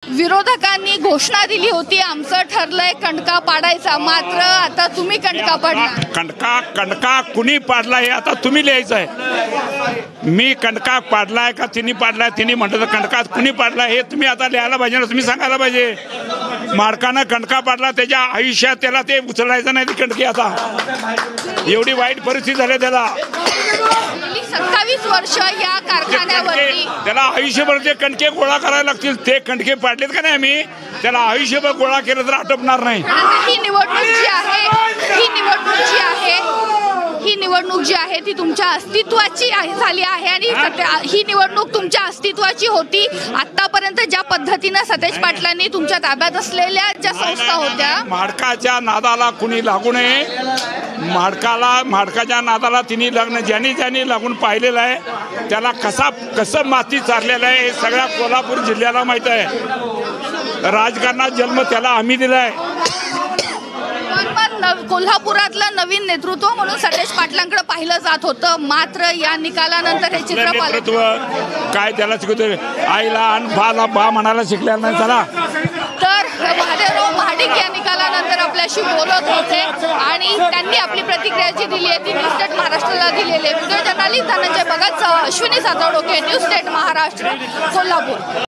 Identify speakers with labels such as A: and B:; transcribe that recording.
A: विरोधकांनी घोषणा दिली होती आमचं ठरलंय कंडका पाडायचा, मात्र आता तुम्ही कंडका पाडला।
B: कंडका कुणी पाडला हे आता तुम्ही लिहायचं आहे। मी कंडका पाडलाय का तिने पाडलाय, तिने म्हटलं तर कंडका कुणी पाडला हे तुम्ही आता लिहायला पाहिजे ना, तुम्ही सांगायला पाहिजे। माडकानं कंडका पाडला, त्याच्या आयुष्यात त्याला ते उचलायचं नाही ती कंडकी। आता एवढी वाईट परिस्थिती झाली त्याला।
A: 27 वर्ष या कारखान्यावरती
B: त्याला आयुष्यभर जे कंडके गोळा करायला लागतील, ते कंडके पाडलेत का नाही आम्ही, त्याला आयुष्यभर गोळा केलं तर आटपणार नाही।
A: ही निवडणूक जी आहे ती तुमच्या अस्तित्वाची झाली आहे आणि ही निवडणूक तुमच्या अस्तित्वाची होती। आतापर्यंत ज्या पद्धतीने सतेज पाटलांनी तुमच्या ताब्यात असलेल्या ज्या संस्था होत्या,
B: माडकाच्या नादाला कुणी लागू नये। माडकाच्या नादाला तिने ज्यांनी लागून पाहिलेलं आहे त्याला कसं माती चारलेलं आहे हे सगळ्या कोल्हापूर जिल्ह्याला माहित आहे। राजकारणात जन्म त्याला आम्ही दिलाय।
A: कोल्हापुरातलं नवीन नेतृत्व म्हणून सतेज पाटलांकडे पाहिलं जात होतं, मात्र या निकालानंतर हे चित्र
B: नेतृत्व काय त्याला शिकवतोय, आईला आणि बाला बा म्हणायला शिकलेला नाही त्याला।
A: तर महादेवराव महाडिक या निकालानंतर आपल्याशी बोलत होते आणि त्यांनी आपली प्रतिक्रिया जी दिली आहे ती न्यूज स्टेट महाराष्ट्राला दिलेली आहे। Video journalist Dhananjay Bhagat, Ashwini Satavdoke, news state Maharashtra, Kolhapur.